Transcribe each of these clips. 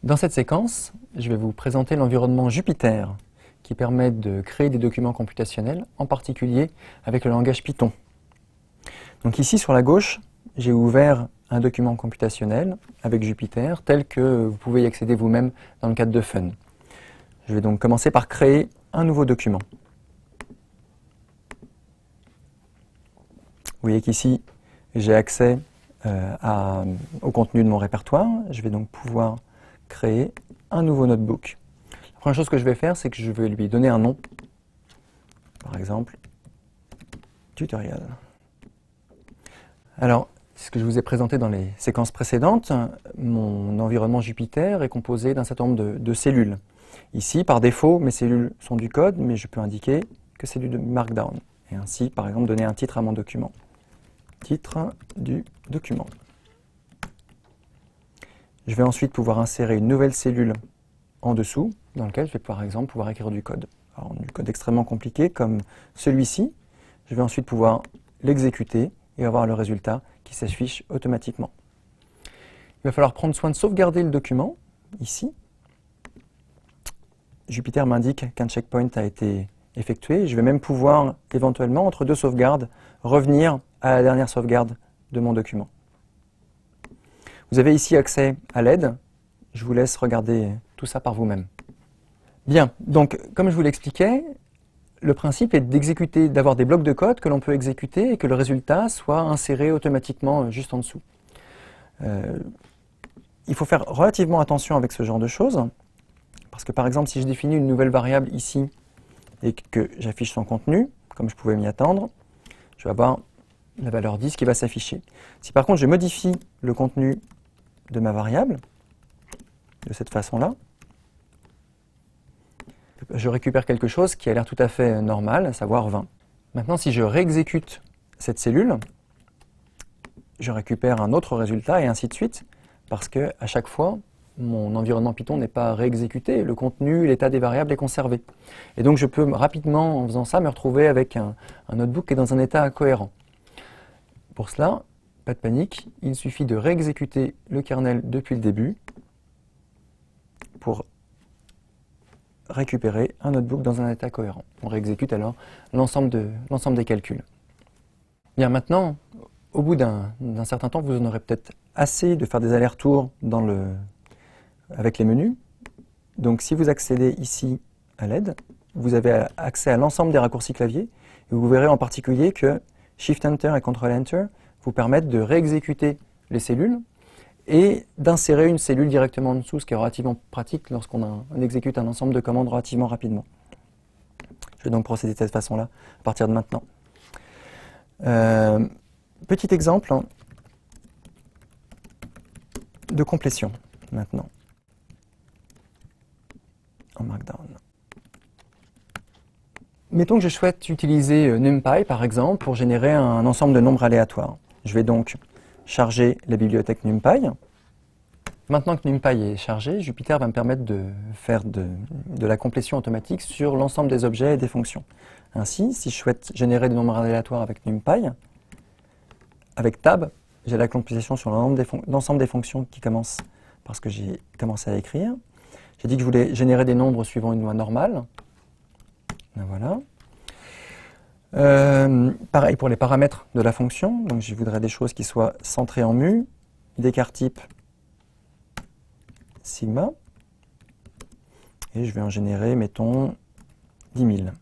Dans cette séquence, je vais vous présenter l'environnement Jupyter qui permet de créer des documents computationnels, en particulier avec le langage Python. Donc ici sur la gauche, j'ai ouvert un document computationnel avec Jupyter tel que vous pouvez y accéder vous-même dans le cadre de Fun. Je vais donc commencer par créer un nouveau document. Vous voyez qu'ici, j'ai accès au contenu de mon répertoire. Je vais donc pouvoir créer un nouveau notebook. La première chose que je vais faire, c'est que je vais lui donner un nom. Par exemple, tutoriel. Alors, ce que je vous ai présenté dans les séquences précédentes, mon environnement Jupyter est composé d'un certain nombre de cellules. Ici, par défaut, mes cellules sont du code, mais je peux indiquer que c'est du Markdown. Et ainsi, par exemple, donner un titre à mon document. Titre du document. Je vais ensuite pouvoir insérer une nouvelle cellule en dessous, dans laquelle je vais par exemple pouvoir écrire du code. Alors, du code extrêmement compliqué comme celui-ci. Je vais ensuite pouvoir l'exécuter et avoir le résultat qui s'affiche automatiquement. Il va falloir prendre soin de sauvegarder le document, ici. Jupyter m'indique qu'un checkpoint a été effectué. Je vais même pouvoir, éventuellement, entre deux sauvegardes, revenir à la dernière sauvegarde de mon document. Vous avez ici accès à l'aide. Je vous laisse regarder tout ça par vous-même. Bien, donc comme je vous l'expliquais, le principe est d'exécuter, d'avoir des blocs de code que l'on peut exécuter et que le résultat soit inséré automatiquement juste en dessous. Il faut faire relativement attention avec ce genre de choses, parce que par exemple, si je définis une nouvelle variable ici et que j'affiche son contenu, comme je pouvais m'y attendre, je vais avoir la valeur 10 qui va s'afficher. Si par contre je modifie le contenu de ma variable, de cette façon-là, je récupère quelque chose qui a l'air tout à fait normal, à savoir 20. Maintenant, si je réexécute cette cellule, je récupère un autre résultat et ainsi de suite, parce que à chaque fois, mon environnement Python n'est pas réexécuté, le contenu, l'état des variables est conservé. Et donc je peux rapidement, en faisant ça, me retrouver avec un notebook qui est dans un état cohérent. Pour cela, pas de panique, il suffit de réexécuter le kernel depuis le début pour récupérer un notebook dans un état cohérent. On réexécute alors l'ensemble des calculs. Bien, maintenant, au bout d'un certain temps, vous en aurez peut-être assez de faire des allers-retours avec les menus. Donc si vous accédez ici à l'aide, vous avez accès à l'ensemble des raccourcis clavier. Et vous verrez en particulier que Shift-Enter et Ctrl-Enter vous permettent de réexécuter les cellules et d'insérer une cellule directement en dessous, ce qui est relativement pratique lorsqu'on exécute un ensemble de commandes relativement rapidement. Je vais donc procéder de cette façon-là à partir de maintenant. Petit exemple de complétion maintenant en Markdown. Mettons que je souhaite utiliser NumPy par exemple pour générer un ensemble de nombres aléatoires. Je vais donc charger la bibliothèque NumPy. Maintenant que NumPy est chargé, Jupyter va me permettre de faire de la complétion automatique sur l'ensemble des objets et des fonctions. Ainsi, si je souhaite générer des nombres aléatoires avec NumPy, avec Tab, j'ai la complétion sur l'ensemble des fonctions qui commencent parce que j'ai commencé à écrire. J'ai dit que je voulais générer des nombres suivant une loi normale. Ben voilà. Pareil pour les paramètres de la fonction, donc je voudrais des choses qui soient centrées en mu, d'écart type sigma, et je vais en générer, mettons, 10 000.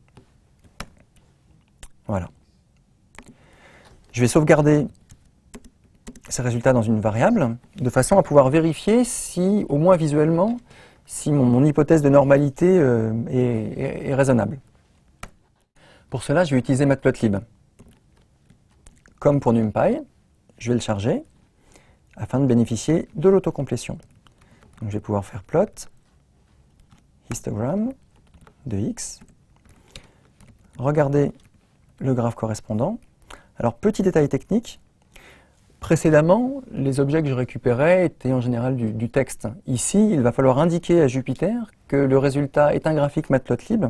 Voilà. Je vais sauvegarder ces résultats dans une variable, de façon à pouvoir vérifier si, au moins visuellement, si mon hypothèse de normalité est raisonnable. Pour cela, je vais utiliser Matplotlib. Comme pour NumPy, je vais le charger afin de bénéficier de l'autocomplétion. Donc, je vais pouvoir faire plot, histogram de x, regarder le graphe correspondant. Alors, petit détail technique, précédemment, les objets que je récupérais étaient en général du texte. Ici, il va falloir indiquer à Jupyter que le résultat est un graphique Matplotlib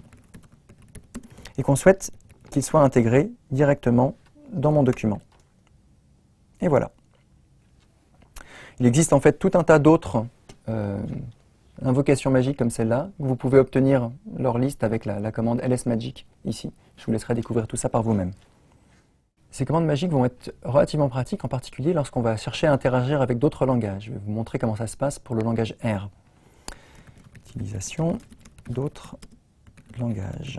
et qu'on souhaite qu'il soit intégré directement dans mon document. Et voilà. Il existe en fait tout un tas d'autres invocations magiques comme celle-là. Vous pouvez obtenir leur liste avec la commande lsmagic ici. Je vous laisserai découvrir tout ça par vous-même. Ces commandes magiques vont être relativement pratiques, en particulier lorsqu'on va chercher à interagir avec d'autres langages. Je vais vous montrer comment ça se passe pour le langage R. Utilisation d'autres langages.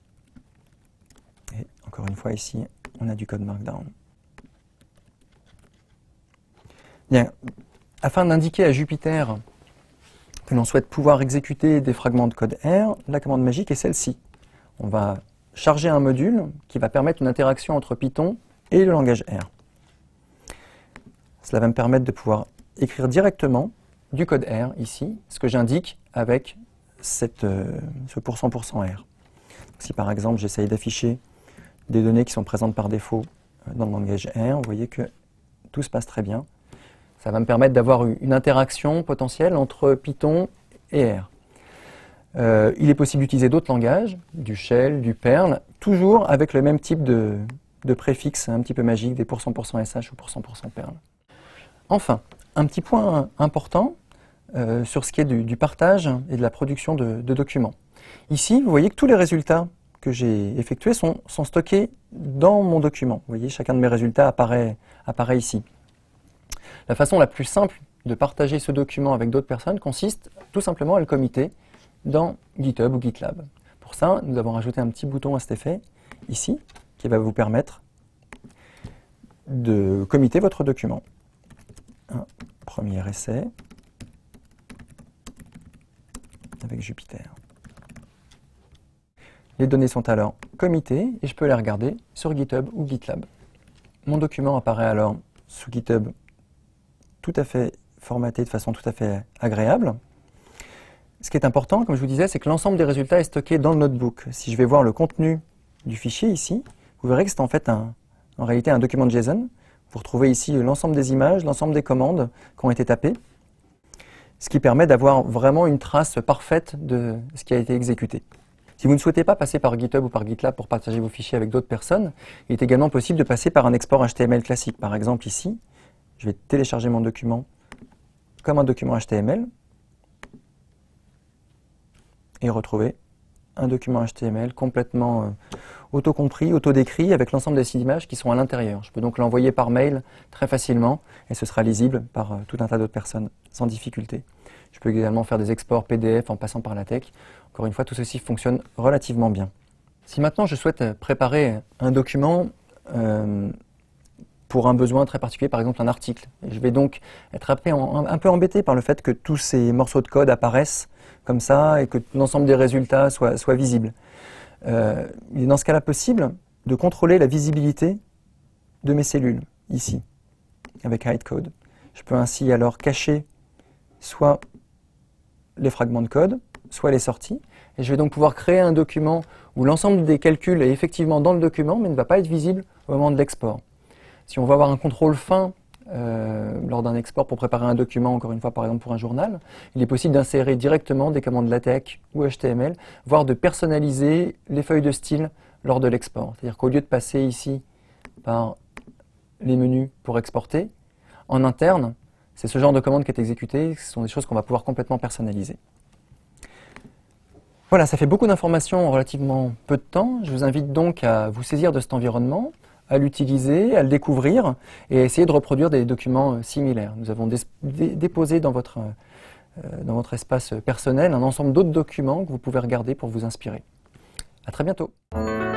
Et encore une fois ici, on a du code Markdown. Bien, afin d'indiquer à Jupyter que l'on souhaite pouvoir exécuter des fragments de code R, la commande magique est celle-ci. On va charger un module qui va permettre une interaction entre Python et le langage R. Cela va me permettre de pouvoir écrire directement du code R ici, ce que j'indique avec ce %% R. Si par exemple j'essaye d'afficher des données qui sont présentes par défaut dans le langage R, vous voyez que tout se passe très bien. Ça va me permettre d'avoir une interaction potentielle entre Python et R. Il est possible d'utiliser d'autres langages, du Shell, du Perl, toujours avec le même type de préfixe un petit peu magique, des %%sh ou %% Perl. Enfin, un petit point important sur ce qui est du partage et de la production de documents. Ici, vous voyez que tous les résultats que j'ai effectués sont stockés dans mon document. Vous voyez, chacun de mes résultats apparaît ici. La façon la plus simple de partager ce document avec d'autres personnes consiste tout simplement à le committer dans GitHub ou GitLab. Pour ça, nous avons rajouté un petit bouton à cet effet, ici, qui va vous permettre de committer votre document. Un premier essai avec Jupyter. Les données sont alors committées et je peux les regarder sur GitHub ou GitLab. Mon document apparaît alors sous GitHub tout à fait formaté de façon tout à fait agréable. Ce qui est important, comme je vous disais, c'est que l'ensemble des résultats est stocké dans le notebook. Si je vais voir le contenu du fichier ici, vous verrez que c'est en fait en réalité un document de JSON. Vous retrouvez ici l'ensemble des images, l'ensemble des commandes qui ont été tapées, ce qui permet d'avoir vraiment une trace parfaite de ce qui a été exécuté. Si vous ne souhaitez pas passer par GitHub ou par GitLab pour partager vos fichiers avec d'autres personnes, il est également possible de passer par un export HTML classique. Par exemple ici, je vais télécharger mon document comme un document HTML et retrouver un document HTML complètement auto-compris, auto-décrit avec l'ensemble des images qui sont à l'intérieur. Je peux donc l'envoyer par mail très facilement et ce sera lisible par tout un tas d'autres personnes sans difficulté. Je peux également faire des exports PDF en passant par LaTeX. Encore une fois, tout ceci fonctionne relativement bien. Si maintenant je souhaite préparer un document pour un besoin très particulier, par exemple un article. Et je vais donc être un peu embêté par le fait que tous ces morceaux de code apparaissent comme ça et que l'ensemble des résultats soient visibles. Il est dans ce cas-là possible de contrôler la visibilité de mes cellules, ici, avec HideCode. Je peux ainsi alors cacher soit les fragments de code, soit les sorties. Et je vais donc pouvoir créer un document où l'ensemble des calculs est effectivement dans le document, mais ne va pas être visible au moment de l'export. Si on veut avoir un contrôle fin lors d'un export pour préparer un document, encore une fois par exemple pour un journal, il est possible d'insérer directement des commandes LaTeX ou HTML, voire de personnaliser les feuilles de style lors de l'export. C'est-à-dire qu'au lieu de passer ici par les menus pour exporter, en interne, c'est ce genre de commande qui est exécuté, ce sont des choses qu'on va pouvoir complètement personnaliser. Voilà, ça fait beaucoup d'informations en relativement peu de temps. Je vous invite donc à vous saisir de cet environnement, à l'utiliser, à le découvrir et à essayer de reproduire des documents similaires. Nous avons déposé dans votre espace personnel un ensemble d'autres documents que vous pouvez regarder pour vous inspirer. À très bientôt.